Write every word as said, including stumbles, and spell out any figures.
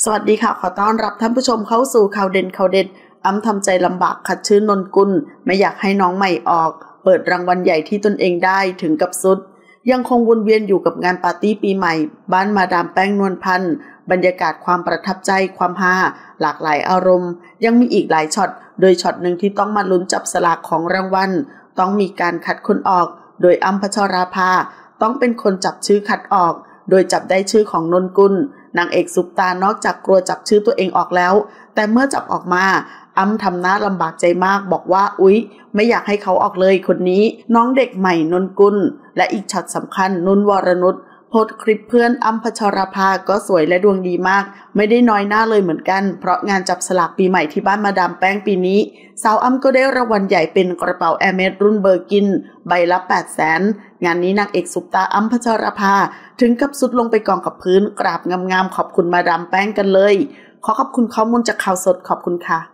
สวัสดีค่ะขอต้อนรับท่านผู้ชมเข้าสู่ข่าวเด่นข่าวเด็ดอ้ำทำใจลำบากขัดชื่นนนกุลไม่อยากให้น้องใหม่ออกเปิดรางวัลใหญ่ที่ตนเองได้ถึงกับสุดยังคงวนเวียนอยู่กับงานปาร์ตี้ปีใหม่บ้านมาดามแป้งนวลพันธ์บรรยากาศความประทับใจความฮาหลากหลายอารมณ์ยังมีอีกหลายช็อตโดยช็อตหนึ่งที่ต้องมาลุ้นจับสลากของรางวัลต้องมีการคัดคนออกโดยอ้ำพัชราภาต้องเป็นคนจับชื่อคัดออกโดยจับได้ชื่อของนนกุลนางเอกซุปตานอกจากกลัวจับชื่อตัวเองออกแล้วแต่เมื่อจับออกมาอ้ำทำหน้าลำบากใจมากบอกว่าอุ๊ยไม่อยากให้เขาออกเลยคนนี้น้องเด็กใหม่นนกุลและอีกช็อตสำคัญนุ่นวรนุชโพสต์คลิปเพื่อนอ้ำพัชราภาก็สวยและดวงดีมากไม่ได้น้อยหน้าเลยเหมือนกันเพราะงานจับสลากปีใหม่ที่บ้านมาดามแป้งปีนี้สาวอ้ำก็ได้รางวัลใหญ่เป็นกระเป๋าแอร์เมสรุ่นเบอร์กินใบละแปดแสนงานนี้นางเอกซุปตาอ้ำพัชราภาถึงกับสุดลงไปกองกับพื้นกราบงามๆขอบคุณมาดามแป้งกันเลยขอขอบคุณข้อมูลจากข่าวสดขอบคุณค่ะ